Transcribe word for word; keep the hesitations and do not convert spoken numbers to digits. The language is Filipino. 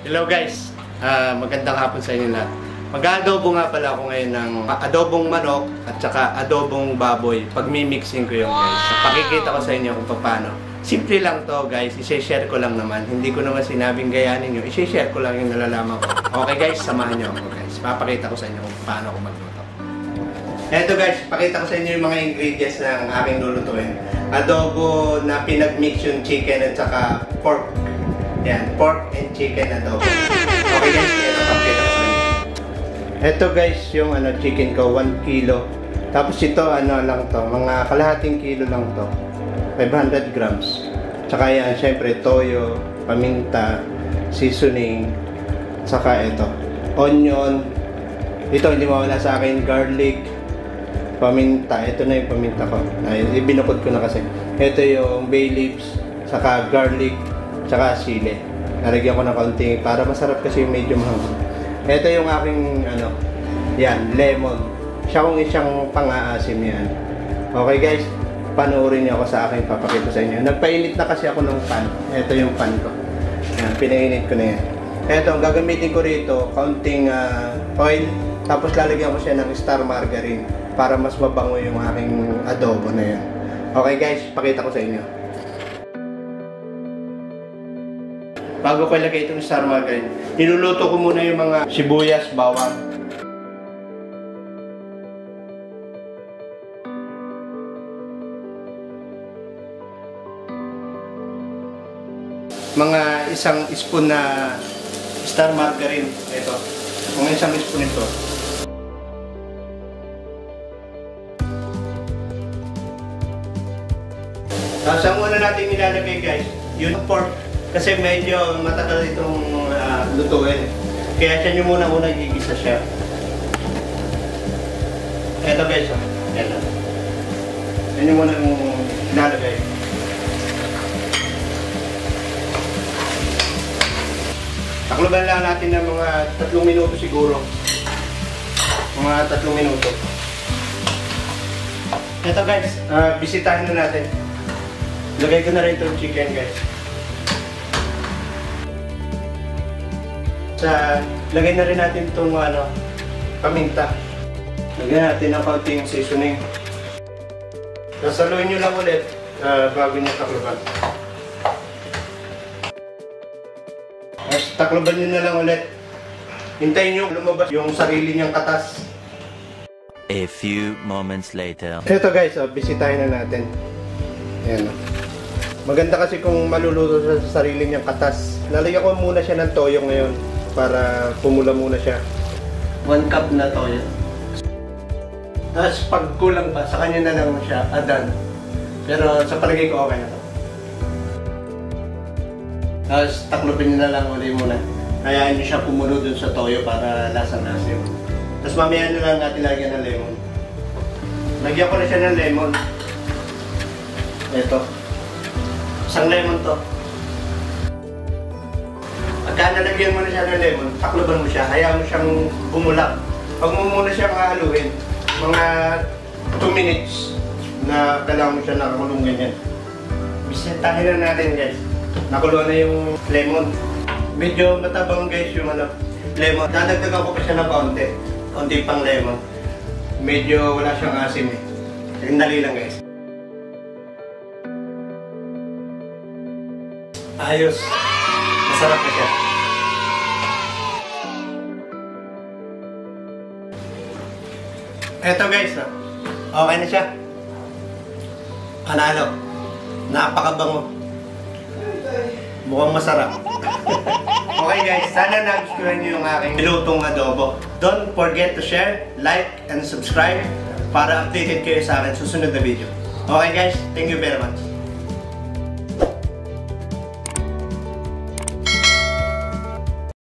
Hello guys, uh, magandang hapon sa inyo lahat. Mag-adobo nga pala ako ngayon ng adobong manok at saka adobong baboy. Pag-mimixing ko yung guys. Pakikita ko sa inyo kung paano. Simple lang to guys, i-share ko lang naman. Hindi ko naman sinabing gayanin nyo, i-share ko lang yung nalalaman ko. Okay guys, samahan nyo ako guys. Papakita ko sa inyo kung paano ako magluto. Eto guys, pakita ko sa inyo yung mga ingredients ng aking lulutuin. Adobo na pinag-mix yung chicken at saka pork. Yan, pork and chicken adobo. Okay guys, ito pakita ko sa inyo. Ito guys, yung ano, chicken ko, one kilo. Tapos ito, ano lang to, mga kalahating kilo lang to. five hundred grams. Tsaka yan, syempre, toyo, paminta, seasoning, tsaka ito, onion. Ito, hindi mawala sa akin, garlic, paminta. Ito na yung paminta ko. Ay, binukod ko na kasi. Ito yung bay leaves, tsaka garlic, tsaka sili. Nalagyan ko ng kaunting para masarap kasi medyo mahanggang. Ito yung aking ano, yan, lemon. Siya kung isang pang-aasim yan. Okay guys, panoorin niyo ako sa akin, papakita sa inyo. Nagpainit na kasi ako ng pan. Ito yung pan ko. Yan, pinainit ko na yan. Ito, ang gagamitin ko rito, kaunting uh, oil. Tapos lalagyan ko siya ng star margarine para mas mabango yung aking adobo na yan. Okay guys, pakita ko sa inyo. Bago ko ilagay itong star margarine, niluluto ko muna yung mga sibuyas, bawang. Mga isang spoon na star margarine. Ito. Mga isang spoon ito. Tapos ang una natin nilalagay guys, yung pork. Kasi medyo matagal itong uh, lutuin. Kaya siya nyo muna-una gigisa siya. Ito guys, oh. Yan lang. Yan nyo muna yung nalagay. Takloban lang natin ng mga tatlong minuto siguro. Mga tatlong minuto. Ito guys, uh, bisitahin na natin. Lagay ko na rin itong chicken guys. Sa, lagay na rin natin itong ano, paminta. Lagyan natin ng kaunting seasoning. Sasaluin nyo lang ulit uh, bago nyo takloban. Tapos takloban nyo na lang ulit. Hintayin nyo lumabas yung sarili niyang katas. A few moments later. Ito guys, oh, bisitahin na natin. Ayan. Maganda kasi kung maluluto sa sarili niyang katas. Lalagyan ko muna siya ng toyo ngayon para pumula muna siya. One cup na toyo. Tapos pag kulang pa, sa kanya na lang siya adan. Pero sa palagay ko okay na to. Tapos taklopin nyo na lang ulit muna. Hayaan nyo siya pumulo dun sa toyo para lasang-lasa yun. Tapos mamaya na lang natin lagyan ng lemon. Lagyan ko na siya ng lemon. Ito. Isang lemon to. Pagka nalagyan mo na siya ng lemon, takloban mo siya, hayaan mo siyang bumulak. Pag mo muna siyang haluin, mga two minutes na kailangan mo siya nakakulong ganyan. Bisitahin na natin guys. Nakulo na yung lemon. Medyo matabang guys yung ano, lemon. Dadagdagan ko pa siya ng kaunti. Kaunti pang lemon. Medyo wala siyang asim eh. Dali lang guys. Ayos. Masarap na siya. Eto guys, no? Okay na siya. Panalo. Napakabango. Mukhang masarap. Okay guys, sana nagustuhan nyo yung aking nilutong adobo. Don't forget to share, like, and subscribe para updated kayo sa akin susunod na video. Okay guys, thank you very much.